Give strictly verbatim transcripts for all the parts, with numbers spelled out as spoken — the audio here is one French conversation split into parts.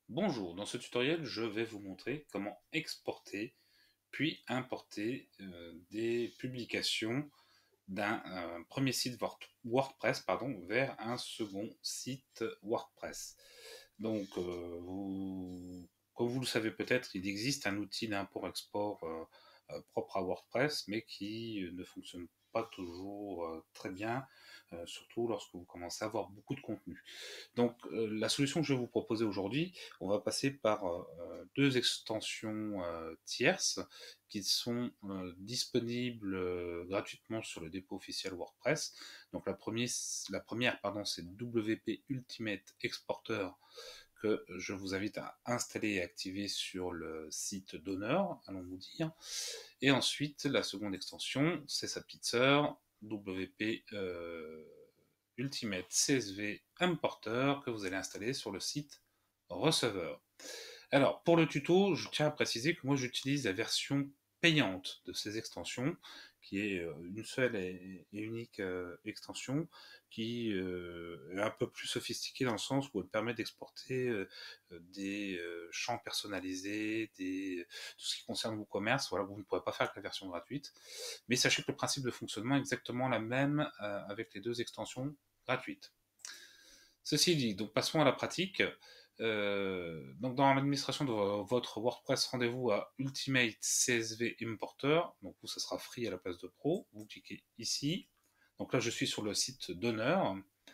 Bonjour, dans ce tutoriel, je vais vous montrer comment exporter puis importer euh, des publications d'un euh, premier site WordPress pardon, vers un second site WordPress. Donc, euh, vous, comme vous le savez peut-être, il existe un outil d'import-export euh, euh, propre à WordPress, mais qui euh, ne fonctionne pas toujours euh, très bien, euh, surtout lorsque vous commencez à avoir beaucoup de contenu. Donc, euh, la solution que je vais vous proposer aujourd'hui, on va passer par euh, deux extensions euh, tierces qui sont euh, disponibles euh, gratuitement sur le dépôt officiel WordPress. Donc, la première, la première pardon, c'est W P Ultimate Exporter que je vous invite à installer et activer sur le site d'honneur, allons-nous dire. Et ensuite, la seconde extension, c'est sa pizza W P euh, Ultimate C S V Importer que vous allez installer sur le site receveur. Alors, pour le tuto, je tiens à préciser que moi j'utilise la version payante de ces extensions, qui est euh, une seule et, unique euh, extension, qui euh, est un peu plus sophistiquée dans le sens où elle permet d'exporter euh, des euh, champs personnalisés, des, tout ce qui concerne vos commerces. Voilà, vous ne pourrez pas faire avec la version gratuite. Mais sachez que le principe de fonctionnement est exactement la même euh, avec les deux extensions gratuites. Ceci dit, donc passons à la pratique. Euh, donc dans l'administration de votre WordPress, rendez-vous à Ultimate C S V Importer. Donc vous, ça sera free à la place de pro. Vous cliquez ici. Donc là, je suis sur le site d'honneur.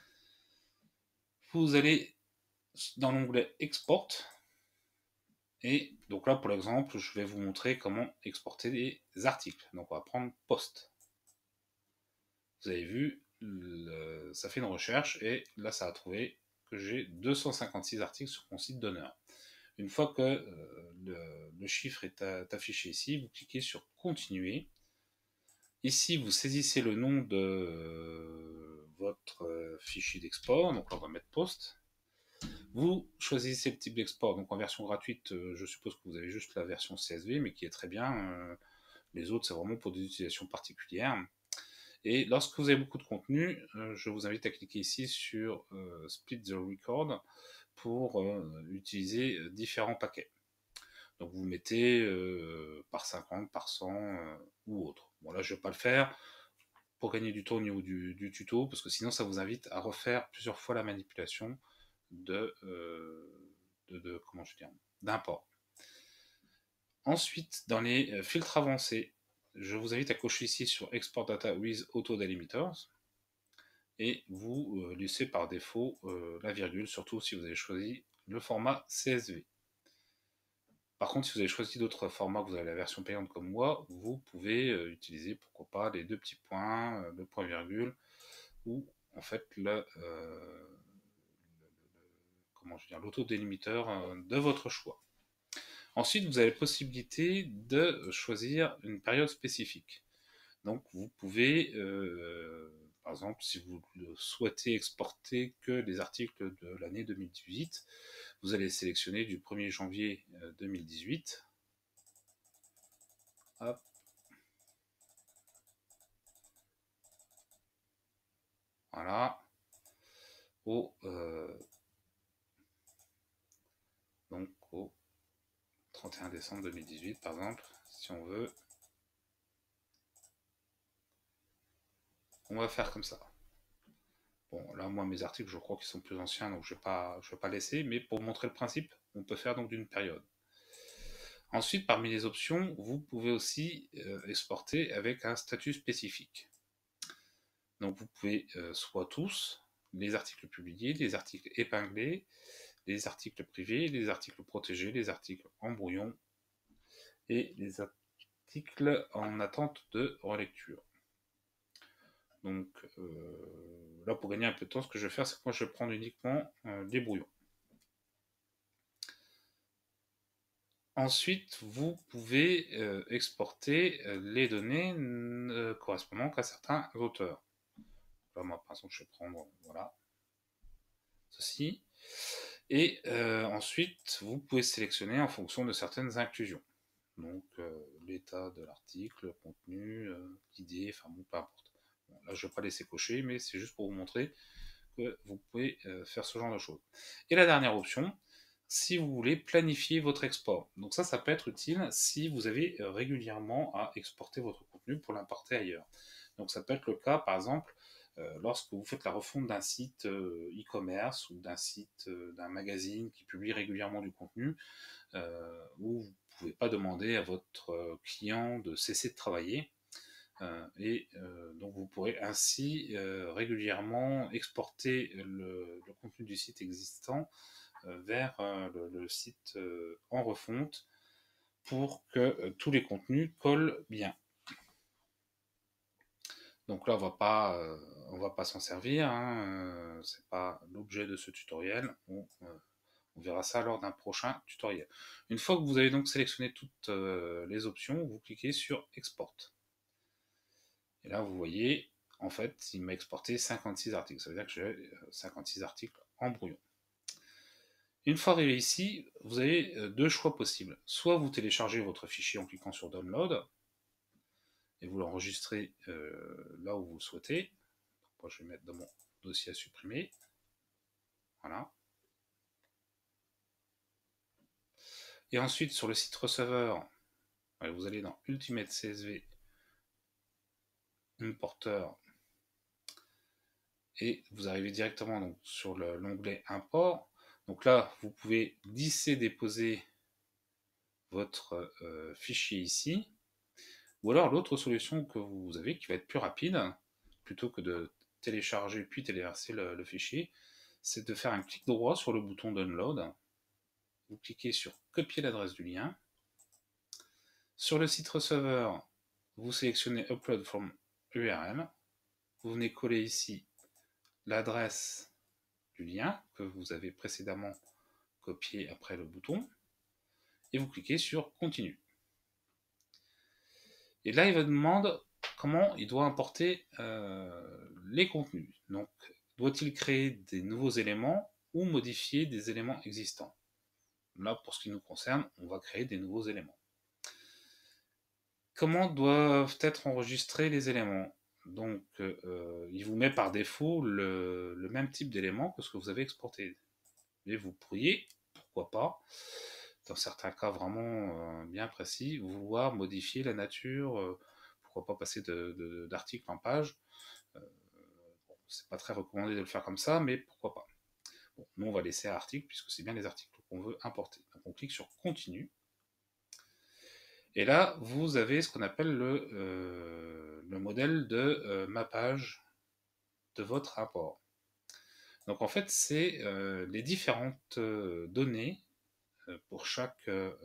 Vous allez dans l'onglet Export. Et donc là, pour l'exemple, je vais vous montrer comment exporter des articles. Donc on va prendre Post. Vous avez vu, le, ça fait une recherche et là, ça a trouvé que j'ai deux cent cinquante-six articles sur mon site d'honneur. Une fois que euh, le, le, chiffre est, à, est affiché ici, vous cliquez sur Continuer. Ici, vous saisissez le nom de euh, votre euh, fichier d'export. Donc là, on va mettre Post. Vous choisissez le type d'export. Donc en version gratuite, euh, je suppose que vous avez juste la version C S V, mais qui est très bien. Euh, les autres, c'est vraiment pour des utilisations particulières. Et lorsque vous avez beaucoup de contenu, euh, je vous invite à cliquer ici sur euh, Split the Record pour euh, utiliser différents paquets. Donc vous mettez euh, par cinquante, par cent euh, ou autre. Bon là je ne vais pas le faire pour gagner du temps au niveau du, du, tuto, parce que sinon ça vous invite à refaire plusieurs fois la manipulation de, euh, de, de comment je dis, d'import. Ensuite, dans les filtres avancés, je vous invite à cocher ici sur Export Data with Auto Delimiters et vous euh, laissez par défaut euh, la virgule, surtout si vous avez choisi le format C S V. Par contre, si vous avez choisi d'autres formats, que vous avez la version payante comme moi, vous pouvez euh, utiliser, pourquoi pas, les deux petits points, euh, le point virgule, ou en fait le, euh, comment je veux dire, l'autodélimiteur euh, de votre choix. Ensuite, vous avez la possibilité de choisir une période spécifique. Donc, vous pouvez, euh, par exemple, si vous souhaitez exporter que les articles de l'année deux mille dix-huit, vous allez sélectionner du premier janvier deux mille dix-huit. Hop. Voilà. Au, euh, donc au trente et un décembre deux mille dix-huit, par exemple, si on veut. On va faire comme ça. Bon, là, moi, mes articles, je crois qu'ils sont plus anciens, donc je ne vais, pas, je vais pas laisser, mais pour montrer le principe, on peut faire donc d'une période. Ensuite, parmi les options, vous pouvez aussi euh, exporter avec un statut spécifique. Donc vous pouvez euh, soit tous, les articles publiés, les articles épinglés, les articles privés, les articles protégés, les articles en brouillon et les articles en attente de relecture. Donc euh, là, pour gagner un peu de temps, ce que je vais faire, c'est que moi je vais prendre uniquement euh, les brouillons. Ensuite, vous pouvez euh, exporter euh, les données euh, correspondant à certains auteurs. Là, moi, par exemple, je vais prendre voilà, ceci. Et euh, ensuite, vous pouvez sélectionner en fonction de certaines inclusions. Donc, euh, l'état de l'article, le contenu, euh, l'idée, enfin bon, peu importe. Bon, là, je ne vais pas laisser cocher, mais c'est juste pour vous montrer que vous pouvez euh, faire ce genre de choses. Et la dernière option, si vous voulez planifier votre export. Donc ça, ça peut être utile si vous avez régulièrement à exporter votre contenu pour l'importer ailleurs. Donc ça peut être le cas, par exemple, euh, lorsque vous faites la refonte d'un site euh, e-commerce ou d'un site, euh, d'un magazine qui publie régulièrement du contenu, euh, où vous ne pouvez pas demander à votre client de cesser de travailler. Euh, et euh, donc vous pourrez ainsi euh, régulièrement exporter le, le, contenu du site existant euh, vers euh, le, le, site euh, en refonte pour que euh, tous les contenus collent bien. Donc là, on va pas, euh, on va pas s'en servir, hein, euh, c'est pas l'objet de ce tutoriel. On, euh, on verra ça lors d'un prochain tutoriel. Une fois que vous avez donc sélectionné toutes euh, les options, vous cliquez sur Export. Et là, vous voyez, en fait, il m'a exporté cinquante-six articles. Ça veut dire que j'ai cinquante-six articles en brouillon. Une fois arrivé ici, vous avez deux choix possibles. Soit vous téléchargez votre fichier en cliquant sur Download, et vous l'enregistrez euh, là où vous le souhaitez. Moi, je vais mettre dans mon dossier à supprimer. Voilà. Et ensuite, sur le site receveur, vous allez dans Ultimate C S V Importer, et vous arrivez directement donc, sur l'onglet Import. Donc là, vous pouvez glisser, déposer votre euh, fichier ici. Ou alors l'autre solution que vous avez, qui va être plus rapide, plutôt que de télécharger puis téléverser le, le fichier, c'est de faire un clic droit sur le bouton Download. Vous cliquez sur Copier l'adresse du lien. Sur le site receveur, vous sélectionnez Upload from U R L. Vous venez coller ici l'adresse du lien que vous avez précédemment copié après le bouton. Et vous cliquez sur Continue. Et là, il vous demande comment il doit importer euh, les contenus. Donc, doit-il créer des nouveaux éléments ou modifier des éléments existants? Là, pour ce qui nous concerne, on va créer des nouveaux éléments. Comment doivent être enregistrés les éléments? Donc, euh, il vous met par défaut le, le même type d'élément que ce que vous avez exporté. Mais vous pourriez, pourquoi pas, dans certains cas vraiment euh, bien précis, vouloir modifier la nature, euh, pourquoi pas passer d'article en page. Euh, bon, c'est pas très recommandé de le faire comme ça, mais pourquoi pas. Bon, nous, on va laisser à article, puisque c'est bien les articles qu'on veut importer. Donc, on clique sur Continue. Et là, vous avez ce qu'on appelle le, euh, le modèle de euh, mappage de votre import. Donc, en fait, c'est euh, les différentes euh, données euh, pour chaque euh,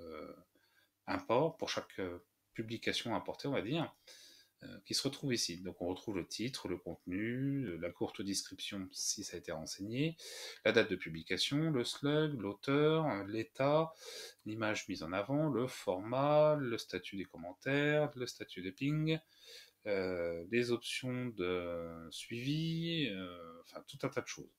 import, pour chaque euh, publication importée, on va dire, euh, qui se retrouve ici. Donc on retrouve le titre, le contenu, la courte description si ça a été renseigné, la date de publication, le slug, l'auteur, l'état, l'image mise en avant, le format, le statut des commentaires, le statut de ping, euh, les options de suivi, euh, enfin tout un tas de choses.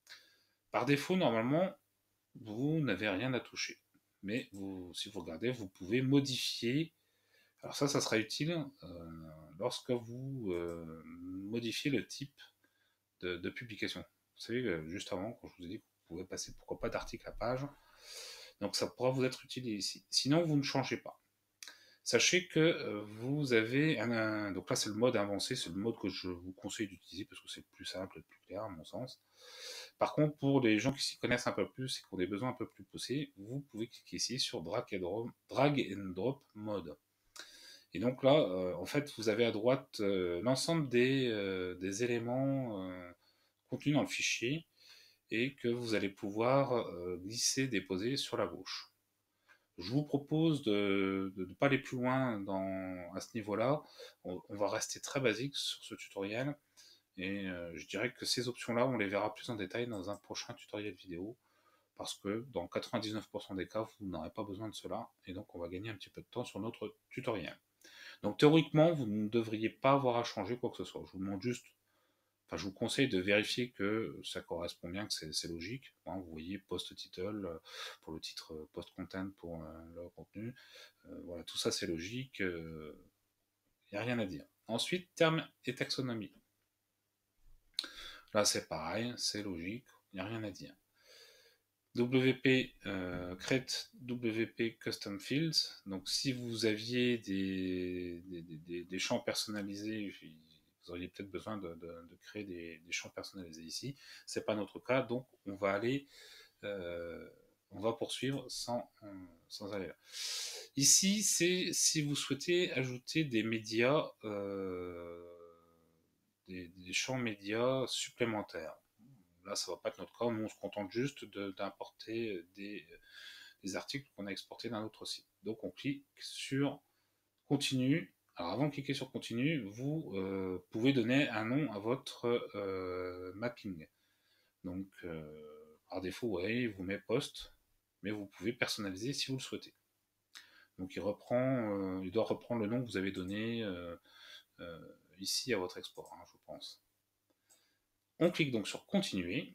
Par défaut, normalement, vous n'avez rien à toucher. Mais vous, si vous regardez, vous pouvez modifier. Alors ça, ça sera utile euh, lorsque vous euh, modifiez le type de, de publication. Vous savez, euh, juste avant, quand je vous ai dit que vous pouvez passer, pourquoi pas, d'article à page. Donc ça pourra vous être utile ici. Sinon, vous ne changez pas. Sachez que euh, vous avez un, un- donc là c'est le mode avancé, c'est le mode que je vous conseille d'utiliser parce que c'est le plus simple et le plus clair à mon sens. Par contre, pour les gens qui s'y connaissent un peu plus et qui ont des besoins un peu plus poussés, vous pouvez cliquer ici sur Drag and Drop, drag and drop Mode. Et donc là, euh, en fait, vous avez à droite euh, l'ensemble des, euh, des éléments euh, contenus dans le fichier et que vous allez pouvoir euh, glisser, déposer sur la gauche. Je vous propose de ne pas aller plus loin dans, à ce niveau-là. On, on va rester très basique sur ce tutoriel. Et euh, je dirais que ces options-là, on les verra plus en détail dans un prochain tutoriel vidéo. Parce que dans quatre-vingt-dix-neuf pour cent des cas, vous n'aurez pas besoin de cela. Et donc, on va gagner un petit peu de temps sur notre tutoriel. Donc, théoriquement, vous ne devriez pas avoir à changer quoi que ce soit. Je vous demande juste, enfin, je vous conseille de vérifier que ça correspond bien, que c'est logique. Hein, vous voyez, post-title pour le titre, post-content pour euh, le contenu. Euh, voilà, tout ça, c'est logique. Il euh, n'y a rien à dire. Ensuite, termes et taxonomie. Là, c'est pareil, c'est logique, il n'y a rien à dire. W P euh, create W P custom fields. Donc si vous aviez des, des, des, des champs personnalisés, vous auriez peut-être besoin de, de, de créer des, des, champs personnalisés ici. C'est pas notre cas, donc on va aller, euh, on va poursuivre sans, euh, sans aller là. Ici, c'est si vous souhaitez ajouter des médias, euh, des, des champs médias supplémentaires. Là, ça va pas être notre cas. Nous, on se contente juste d'importer des, des articles qu'on a exportés d'un autre site. Donc, on clique sur Continue. Alors, avant de cliquer sur Continue, vous euh, pouvez donner un nom à votre euh, mapping. Donc, euh, par défaut, ouais, il vous met Post, mais vous pouvez personnaliser si vous le souhaitez. Donc, il reprend, euh, il doit reprendre le nom que vous avez donné euh, euh, ici à votre export, hein, je pense. On clique donc sur Continuer.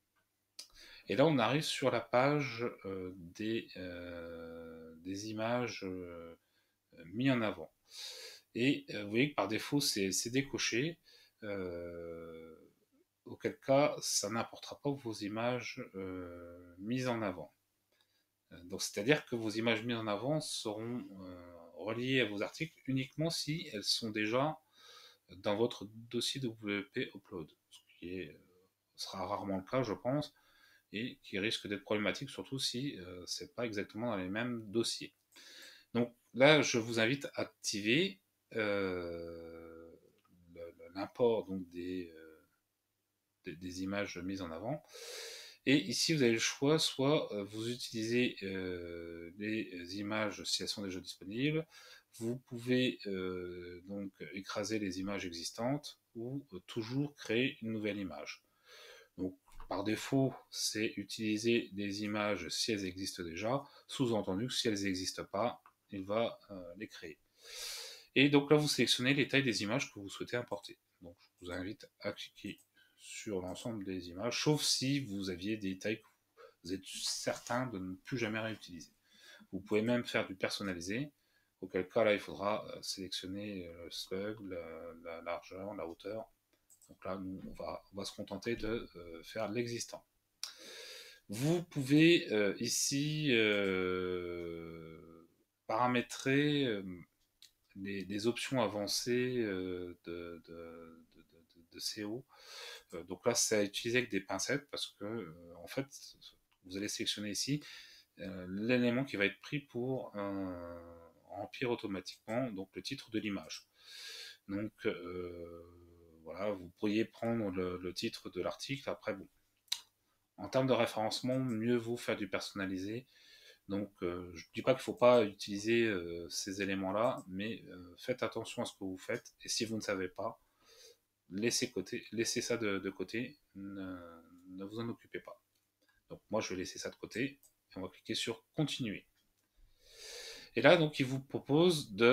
Et là, on arrive sur la page euh, des, euh, des images euh, mises en avant. Et euh, vous voyez que par défaut, c'est décoché, euh, auquel cas, ça n'importera pas vos images euh, mises en avant. Donc, c'est-à-dire que vos images mises en avant seront euh, reliées à vos articles uniquement si elles sont déjà dans votre dossier W P Upload, ce qui est, sera rarement le cas, je pense, et qui risque d'être problématique, surtout si euh, c'est pas exactement dans les mêmes dossiers. Donc là, je vous invite à activer euh, l'import donc des, euh, des, des, images mises en avant. Et ici, vous avez le choix, soit euh, vous utilisez euh, les images si elles sont déjà disponibles, vous pouvez euh, donc écraser les images existantes ou euh, toujours créer une nouvelle image. Donc, par défaut, c'est utiliser des images si elles existent déjà, sous-entendu que si elles n'existent pas, il va euh, les créer. Et donc là, vous sélectionnez les tailles des images que vous souhaitez importer. Donc, je vous invite à cliquer sur l'ensemble des images, sauf si vous aviez des tailles que vous êtes certain de ne plus jamais réutiliser. Vous pouvez même faire du personnalisé, auquel cas là, il faudra sélectionner le slug, la, la largeur, la hauteur. Donc là, nous, on va, on va se contenter de euh, faire l'existant. Vous pouvez euh, ici euh, paramétrer euh, les, les, options avancées euh, de, de, de, de, de S E O. Euh, donc là, c'est à utiliser avec des pincettes parce que, euh, en fait, vous allez sélectionner ici euh, l'élément qui va être pris pour euh, remplir automatiquement donc, le titre de l'image. Donc, euh, voilà, vous pourriez prendre le, le titre de l'article. Après, bon, en termes de référencement, mieux vaut faire du personnalisé. Donc, euh, je ne dis pas qu'il ne faut pas utiliser euh, ces éléments-là, mais euh, faites attention à ce que vous faites. Et si vous ne savez pas, laissez, côté, laissez ça de, de côté, ne, ne vous en occupez pas. Donc, moi, je vais laisser ça de côté. Et on va cliquer sur Continuer. Et là, donc, il vous propose de,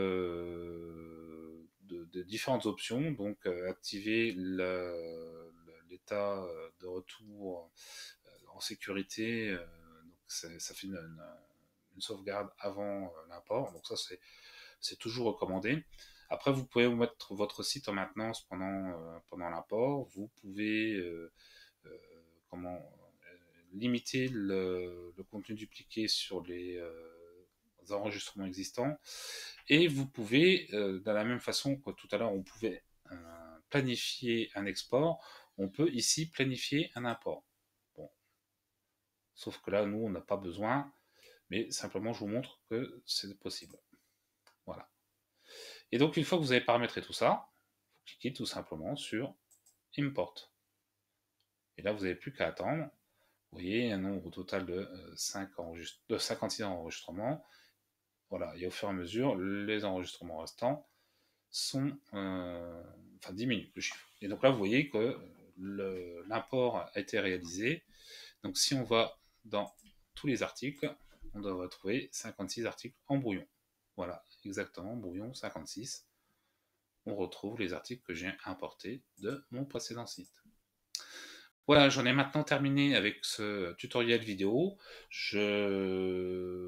euh, de, de différentes options. Donc, euh, activer l'état de retour en sécurité. Euh, donc, ça fait une, une, une, sauvegarde avant euh, l'import. Donc, ça, c'est toujours recommandé. Après, vous pouvez mettre votre site en maintenance pendant, euh, pendant l'import. Vous pouvez euh, euh, comment, euh, limiter le, le contenu dupliqué sur les euh, enregistrements existants. Et vous pouvez, euh, de la même façon que tout à l'heure, on pouvait euh, planifier un export, on peut ici planifier un import. Bon. Sauf que là, nous, on n'a pas besoin, mais simplement, je vous montre que c'est possible. Voilà. Et donc, une fois que vous avez paramétré tout ça, vous cliquez tout simplement sur Import. Et là, vous n'avez plus qu'à attendre. Vous voyez, un nombre total de, cinq de cinquante-six enregistrements. Voilà, et au fur et à mesure, les enregistrements restants sont, euh, enfin, diminuent le chiffre. Et donc là, vous voyez que l'import a été réalisé. Donc si on va dans tous les articles, on doit retrouver cinquante-six articles en brouillon. Voilà, exactement, brouillon cinquante-six. On retrouve les articles que j'ai importés de mon précédent site. Voilà, j'en ai maintenant terminé avec ce tutoriel vidéo. Je vous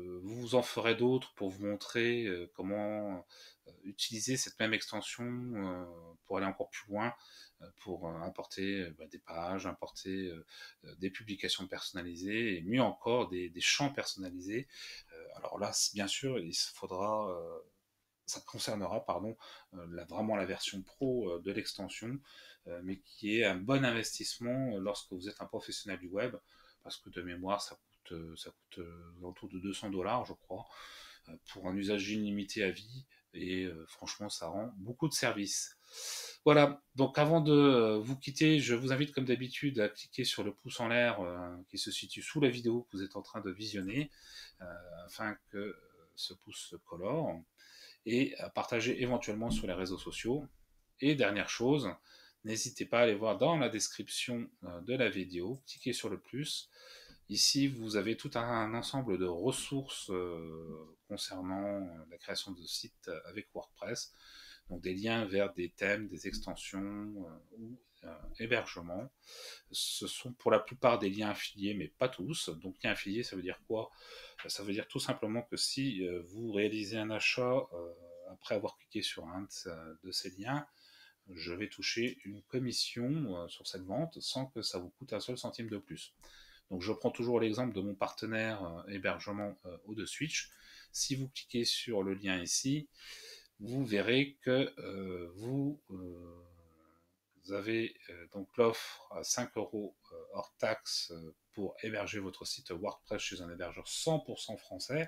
vous en ferai d'autres pour vous montrer euh, comment euh, utiliser cette même extension euh, pour aller encore plus loin, euh, pour euh, importer euh, bah, des pages, importer euh, euh, des publications personnalisées et mieux encore des, des champs personnalisés. Euh, alors là, bien sûr, il faudra, euh, ça concernera pardon, euh, la, vraiment la version pro euh, de l'extension, euh, mais qui est un bon investissement euh, lorsque vous êtes un professionnel du web, parce que de mémoire, ça coûte, euh, ça coûte euh, autour de deux cents dollars, je crois, euh, pour un usage illimité à vie, et euh, franchement, ça rend beaucoup de services. Voilà, donc avant de euh, vous quitter, je vous invite comme d'habitude à cliquer sur le pouce en l'air euh, qui se situe sous la vidéo que vous êtes en train de visionner, euh, afin que euh, ce pouce se colore, et à partager éventuellement sur les réseaux sociaux. Et dernière chose, n'hésitez pas à aller voir dans la description euh, de la vidéo, cliquez sur le plus. Ici, vous avez tout un ensemble de ressources euh, concernant euh, la création de sites avec WordPress, donc des liens vers des thèmes, des extensions euh, ou euh, hébergements. Ce sont pour la plupart des liens affiliés, mais pas tous. Donc lien affilié, ça veut dire quoi? Ça veut dire tout simplement que si euh, vous réalisez un achat euh, après avoir cliqué sur un de ces liens, je vais toucher une commission euh, sur cette vente sans que ça vous coûte un seul centime de plus. Donc je prends toujours l'exemple de mon partenaire euh, hébergement euh, ODeSwitch. Si vous cliquez sur le lien ici, vous verrez que euh, vous, euh, vous avez euh, donc l'offre à cinq euros euh, hors taxe euh, pour héberger votre site WordPress chez un hébergeur cent pour cent français.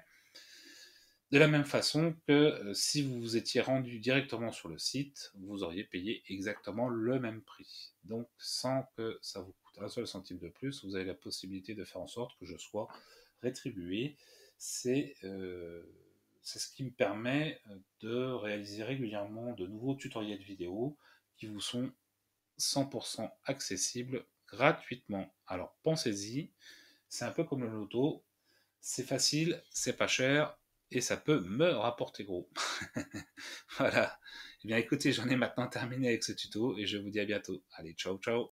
De la même façon que euh, si vous vous étiez rendu directement sur le site, vous auriez payé exactement le même prix. Donc sans que ça vous coûte un seul centime de plus, vous avez la possibilité de faire en sorte que je sois rétribué. C'est euh, c'est ce qui me permet de réaliser régulièrement de nouveaux tutoriels vidéo qui vous sont cent pour cent accessibles gratuitement. Alors pensez-y, c'est un peu comme le loto, c'est facile, c'est pas cher, et ça peut me rapporter gros. Voilà. Eh bien écoutez, j'en ai maintenant terminé avec ce tuto, et je vous dis à bientôt. Allez, ciao ciao.